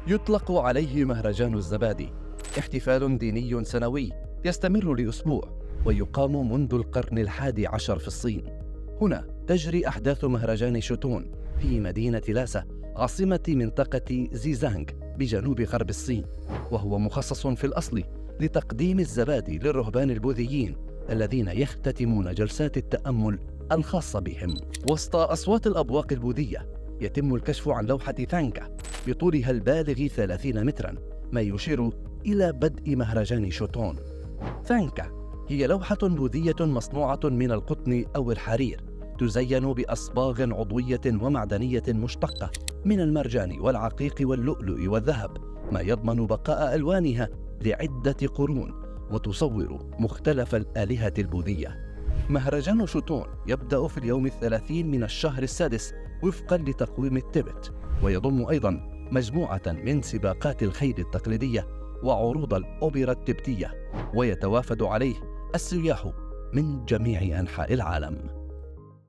يطلق عليه مهرجان الزبادي، احتفال ديني سنوي يستمر لأسبوع ويقام منذ القرن ال11 في الصين. هنا تجري أحداث مهرجان شوتون في مدينة لاسا عاصمة منطقة زيزانغ بجنوب غرب الصين، وهو مخصص في الأصل لتقديم الزبادي للرهبان البوذيين الذين يختتمون جلسات التأمل الخاصة بهم. وسط أصوات الأبواق البوذية يتم الكشف عن لوحة ثانكا بطولها البالغ 30 متراً، ما يشير إلى بدء مهرجان شوتون. ثانكا هي لوحة بوذية مصنوعة من القطن أو الحرير، تزين بأصباغ عضوية ومعدنية مشتقة من المرجان والعقيق واللؤلؤ والذهب، ما يضمن بقاء ألوانها لعدة قرون وتصور مختلف الآلهة البوذية. مهرجان شوتون يبدأ في اليوم 30 من الشهر السادس وفقاً لتقويم التبت، ويضم أيضاً مجموعة من سباقات الخيل التقليدية وعروض الأوبرا التبتية، ويتوافد عليه السياح من جميع أنحاء العالم.